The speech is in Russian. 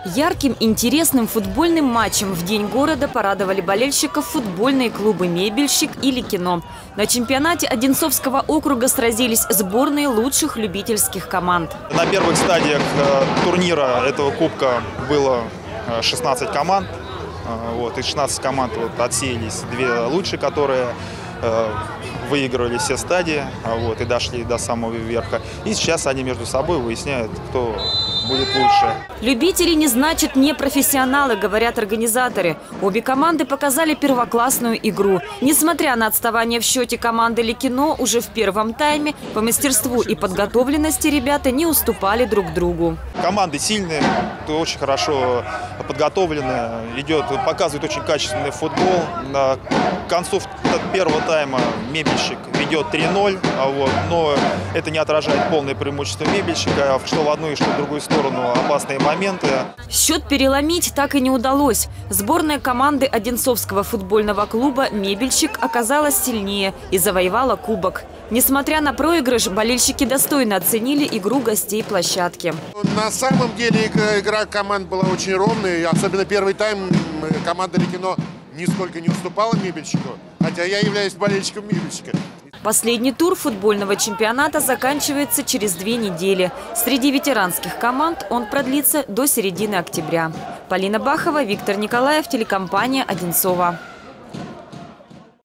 Ярким, интересным футбольным матчем в День города порадовали болельщиков футбольные клубы «Мебельщик» и «Ликино». На чемпионате Одинцовского округа сразились сборные лучших любительских команд. На первых стадиях турнира этого кубка было 16 команд. Из 16 команд отсеялись 2 лучшие, которые выигрывали все стадии и дошли до самого верха. И сейчас они между собой выясняют, кто будет лучше. Любители не значит не профессионалы, говорят организаторы. Обе команды показали первоклассную игру. Несмотря на отставание в счете команды «Ликино», уже в первом тайме по мастерству и подготовленности ребята не уступали друг другу. Команды сильные, очень хорошо подготовлены, показывают очень качественный футбол. На концу первого тайма «Мебельщик» ведет 3-0, но это не отражает полное преимущество «Мебельщика», что в одну и что в другую сторону опасные моменты. Счет переломить так и не удалось. Сборная команды Одинцовского футбольного клуба «Мебельщик» оказалась сильнее и завоевала кубок. Несмотря на проигрыш, болельщики достойно оценили игру гостей площадки. На самом деле игра команд была очень ровная. Особенно первый тайм команда «Ликино» нисколько не уступала «Мебельщику», хотя я являюсь болельщиком «Мебельщика». Последний тур футбольного чемпионата заканчивается через 2 недели. Среди ветеранских команд он продлится до середины октября. Полина Бахова, Виктор Николаев, телекомпания «Одинцова».